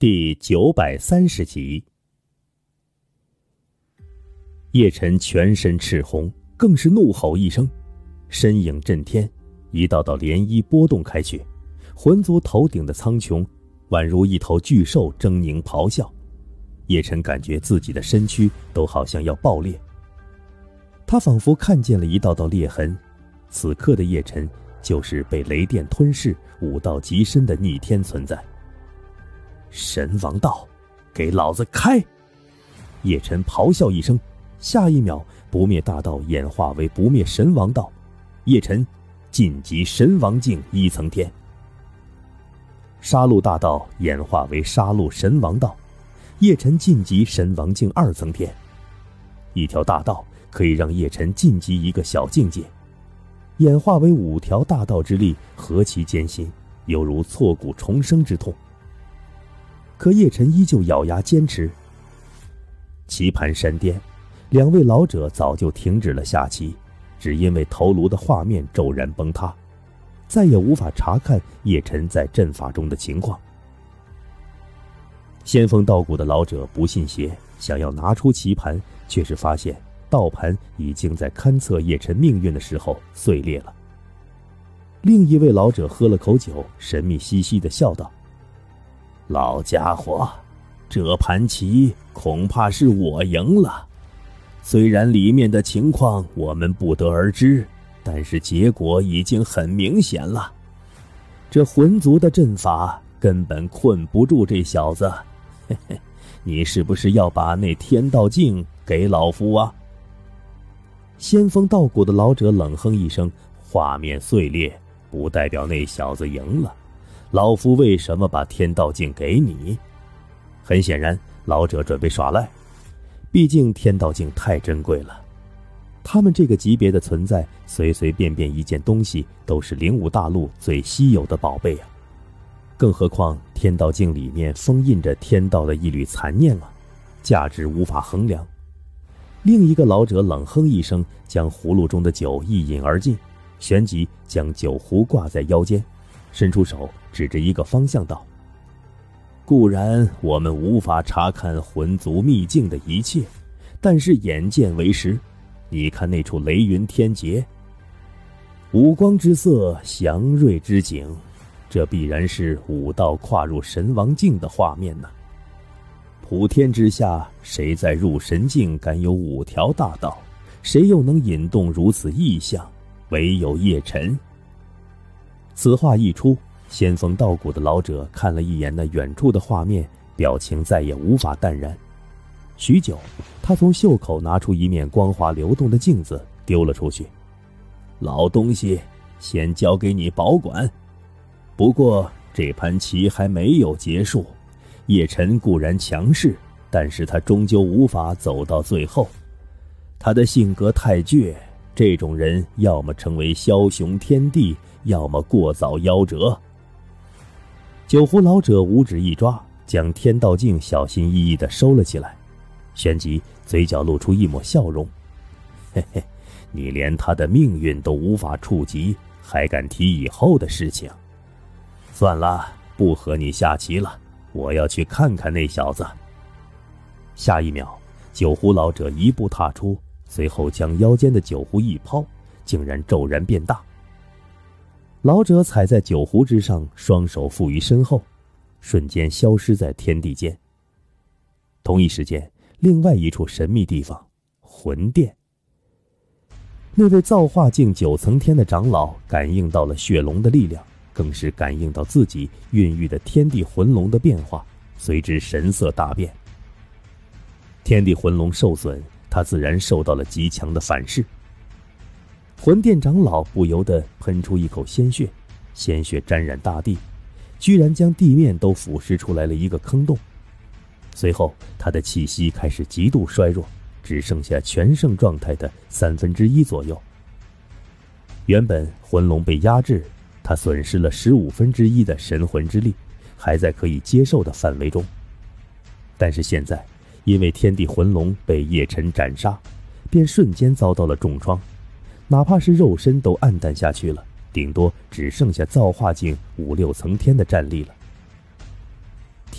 第930集。叶晨全身赤红，更是怒吼一声，身影震天，一道道涟漪波动开去，魂族头顶的苍穹宛如一头巨兽狰狞咆哮。叶晨感觉自己的身躯都好像要爆裂，他仿佛看见了一道道裂痕。此刻的叶晨就是被雷电吞噬、武道极深的逆天存在。神王道，给老子开！叶晨咆哮一声，下一秒不灭大道演化为不灭神王道，叶晨晋级神王境1层天。杀戮大道演化为杀戮神王道，叶晨晋级神王境2层天。一条大道可以让叶晨晋级一个小境界，演化为5条大道之力，何其艰辛，犹如挫骨重生之痛。可叶晨依旧咬牙坚持。棋盘山巅，两位老者早就停止了下棋，只因为头颅的画面骤然崩塌，再也无法查看叶晨在阵法中的情况。仙风道骨的老者不信邪，想要拿出棋盘，却是发现道盘已经在勘测叶晨命运的时候碎裂了。另一位老者喝了口酒，神秘兮兮地笑道：老家伙，这盘棋恐怕是我赢了。虽然里面的情况我们不得而知，但是结果已经很明显了。这魂族的阵法根本困不住这小子。嘿嘿，你是不是要把那天道镜给老夫啊？仙风道骨的老者冷哼一声，画面碎裂不代表那小子赢了，老夫为什么把天道镜给你？很显然，老者准备耍赖，毕竟天道镜太珍贵了。他们这个级别的存在，随随便便一件东西都是灵武大陆最稀有的宝贝啊！更何况天道镜里面封印着天道的一缕残念啊，价值无法衡量。另一个老者冷哼一声，将葫芦中的酒一饮而尽，旋即将酒壶挂在腰间，伸出手指着一个方向道：固然我们无法查看魂族秘境的一切，但是眼见为实。你看那处雷云天劫，五光之色，祥瑞之景，这必然是武道跨入神王境的画面呢。普天之下，谁在入神境敢有5条大道？谁又能引动如此异象？唯有叶晨。此话一出，仙风道骨的老者看了一眼那远处的画面，表情再也无法淡然。许久，他从袖口拿出一面光滑流动的镜子，丢了出去。老东西，先交给你保管。不过这盘棋还没有结束，叶晨固然强势，但是他终究无法走到最后。他的性格太倔，这种人要么成为枭雄天帝，要么过早夭折。酒壶老者五指一抓，将天道镜小心翼翼地收了起来，旋即嘴角露出一抹笑容：嘿嘿，你连他的命运都无法触及，还敢提以后的事情？算了，不和你下棋了，我要去看看那小子。下一秒，酒壶老者一步踏出，随后将腰间的酒壶一抛，竟然骤然变大。老者踩在酒壶之上，双手负于身后，瞬间消失在天地间。同一时间，另外一处神秘地方，魂殿。那位造化境9层天的长老感应到了血龙的力量，更是感应到自己孕育的天地魂龙的变化，随之神色大变。天地魂龙受损，他自然受到了极强的反噬。魂殿长老不由得喷出一口鲜血，鲜血沾染大地，居然将地面都腐蚀出来了一个坑洞。随后他的气息开始极度衰弱，只剩下全盛状态的1/3左右。原本魂龙被压制，他损失了1/15的神魂之力，还在可以接受的范围中。但是现在因为天地魂龙被叶晨斩杀，便瞬间遭到了重创，哪怕是肉身都暗淡下去了，顶多只剩下造化境5、6层天的战力了。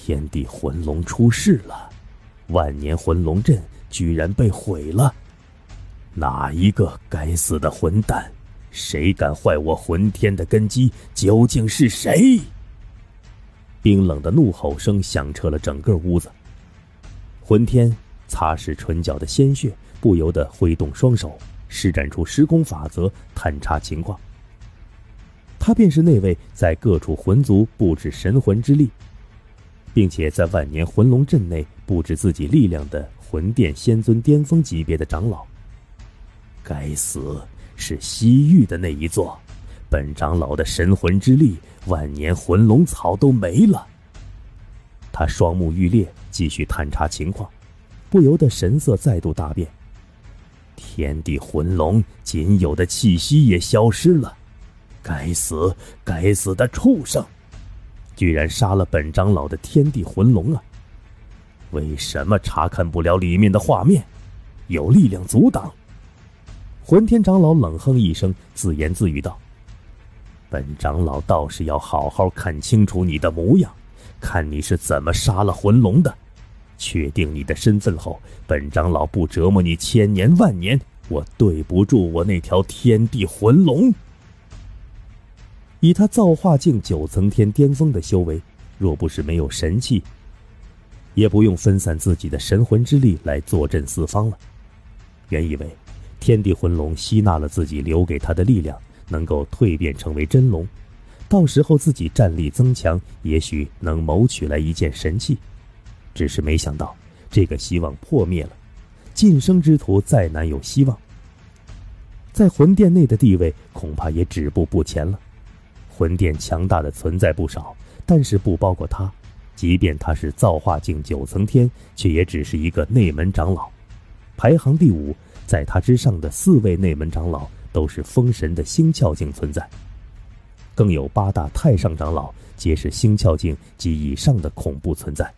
天地魂龙出事了，万年魂龙阵居然被毁了！哪一个该死的混蛋？谁敢坏我魂天的根基？究竟是谁？冰冷的怒吼声响彻了整个屋子。魂天擦拭唇角的鲜血，不由得挥动双手，施展出时空法则，探查情况。他便是那位在各处魂族布置神魂之力，并且在万年魂龙阵内布置自己力量的魂殿仙尊巅峰级别的长老。该死，是西域的那一座，本长老的神魂之力，万年魂龙草都没了。他双目欲裂，继续探查情况，不由得神色再度大变。天地魂龙仅有的气息也消失了，该死，该死的畜生，居然杀了本长老的天地魂龙啊！为什么查看不了里面的画面？有力量阻挡。魂天长老冷哼一声，自言自语道：本长老倒是要好好看清楚你的模样，看你是怎么杀了魂龙的。确定你的身份后，本长老不折磨你千年万年，我对不住我那条天地魂龙。以他造化境9层天巅峰的修为，若不是没有神器，也不用分散自己的神魂之力来坐镇四方了。原以为天地魂龙吸纳了自己留给他的力量，能够蜕变成为真龙，到时候自己战力增强，也许能谋取来一件神器。只是没想到这个希望破灭了，晋升之途再难有希望。在魂殿内的地位恐怕也止步不前了。魂殿强大的存在不少，但是不包括他，即便他是造化境9层天，却也只是一个内门长老，排行第5。在他之上的4位内门长老都是封神的星窍境存在，更有8大太上长老皆是星窍境及以上的恐怖存在。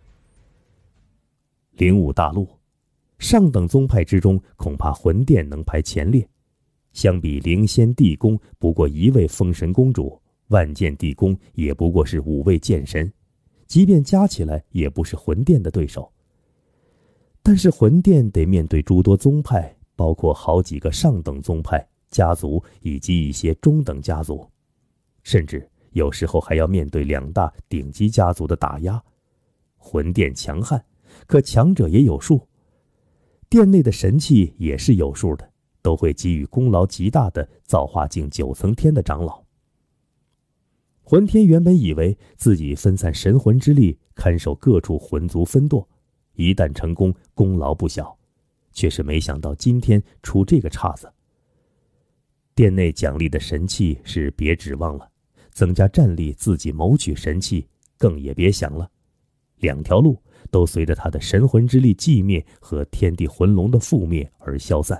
灵武大陆上等宗派之中，恐怕魂殿能排前列。相比灵仙地宫不过1位封神公主，万剑地宫也不过是5位剑神，即便加起来也不是魂殿的对手。但是魂殿得面对诸多宗派，包括好几个上等宗派家族以及一些中等家族，甚至有时候还要面对2大顶级家族的打压。魂殿强悍，可强者也有数，殿内的神器也是有数的，都会给予功劳极大的造化境9层天的长老。魂天原本以为自己分散神魂之力，看守各处魂族分舵，一旦成功，功劳不小，却是没想到今天出这个岔子。殿内奖励的神器是别指望了，增加战力自己谋取神器更也别想了。2条路都随着他的神魂之力寂灭和天地魂龙的覆灭而消散。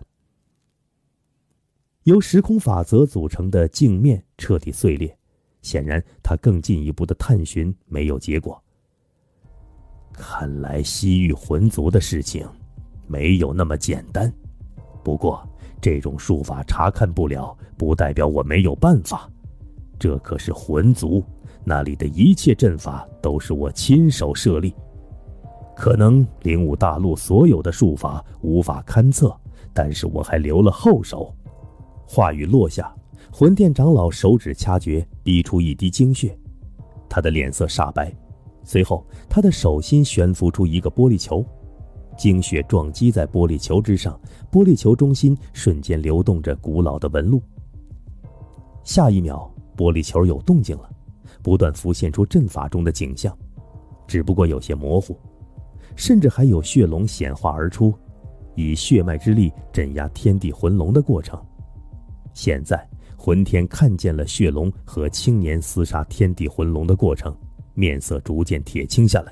由时空法则组成的镜面彻底碎裂，显然他更进一步的探寻没有结果。看来西域魂族的事情没有那么简单，不过这种术法查看不了，不代表我没有办法。这可是魂族，那里的一切阵法都是我亲手设立。可能灵武大陆所有的术法无法勘测，但是我还留了后手。话语落下，魂殿长老手指掐诀，逼出一滴精血，他的脸色煞白。随后他的手心悬浮出一个玻璃球，精血撞击在玻璃球之上，玻璃球中心瞬间流动着古老的纹路。下一秒，玻璃球有动静了，不断浮现出阵法中的景象，只不过有些模糊，甚至还有血龙显化而出，以血脉之力镇压天地魂龙的过程。现在魂天看见了血龙和青年厮杀天地魂龙的过程，面色逐渐铁青下来。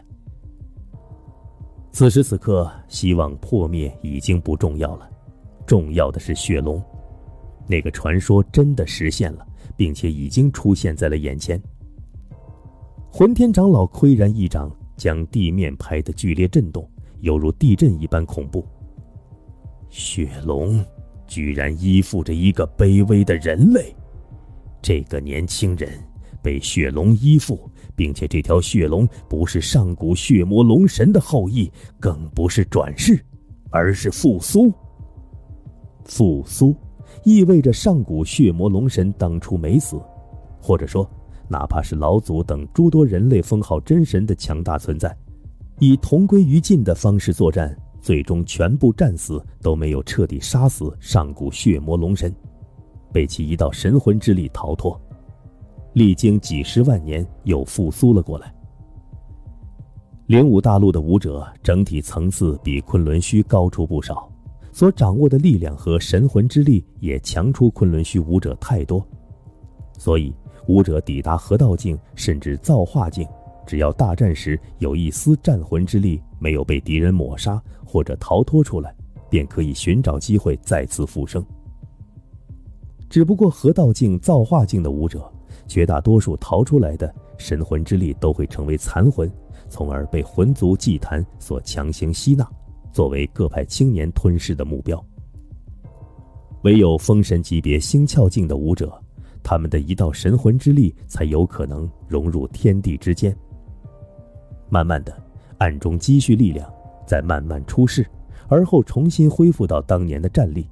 此时此刻，希望破灭已经不重要了，重要的是血龙。那个传说真的实现了，并且已经出现在了眼前。魂天长老岿然一掌，将地面拍得剧烈震动，犹如地震一般恐怖。血龙居然依附着一个卑微的人类，这个年轻人被血龙依附，并且这条血龙不是上古血魔龙神的后裔，更不是转世，而是复苏。复苏意味着上古血魔龙神当初没死，或者说哪怕是老祖等诸多人类封号真神的强大存在，以同归于尽的方式作战，最终全部战死，都没有彻底杀死上古血魔龙神，被其一道神魂之力逃脱，历经几十万年又复苏了过来。灵武大陆的武者整体层次比昆仑虚高出不少，所掌握的力量和神魂之力也强出昆仑虚武者太多，所以武者抵达河道境甚至造化境，只要大战时有一丝战魂之力没有被敌人抹杀或者逃脱出来，便可以寻找机会再次复生。只不过河道境、造化境的武者，绝大多数逃出来的神魂之力都会成为残魂，从而被魂族祭坛所强行吸纳，作为各派青年吞噬的目标。唯有封神级别星窍境的武者，他们的一道神魂之力才有可能融入天地之间，慢慢的暗中积蓄力量，再慢慢出世，而后重新恢复到当年的战力。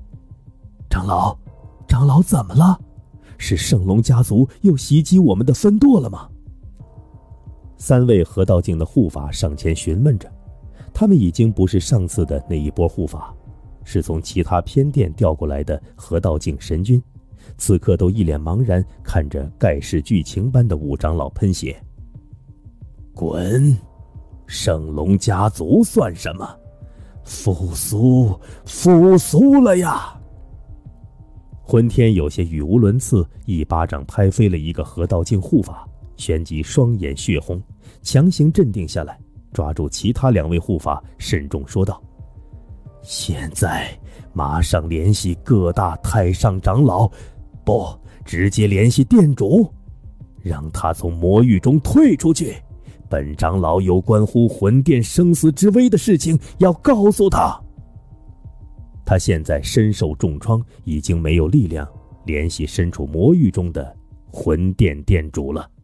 长老怎么了？是圣龙家族又袭击我们的分舵了吗？3位河道境的护法上前询问着，他们已经不是上次的那一波护法，是从其他偏殿调过来的河道境神君，此刻都一脸茫然看着盖世剧情般的武长老喷血。滚！圣龙家族算什么？复苏了呀！魂天有些语无伦次，一巴掌拍飞了一个河道境护法，旋即双眼血红，强行镇定下来，抓住其他2位护法，慎重说道：现在马上联系各大太上长老，不，直接联系殿主，让他从魔域中退出去。本长老有关乎魂殿生死之危的事情要告诉他。他现在身受重创，已经没有力量联系身处魔域中的魂殿殿主了。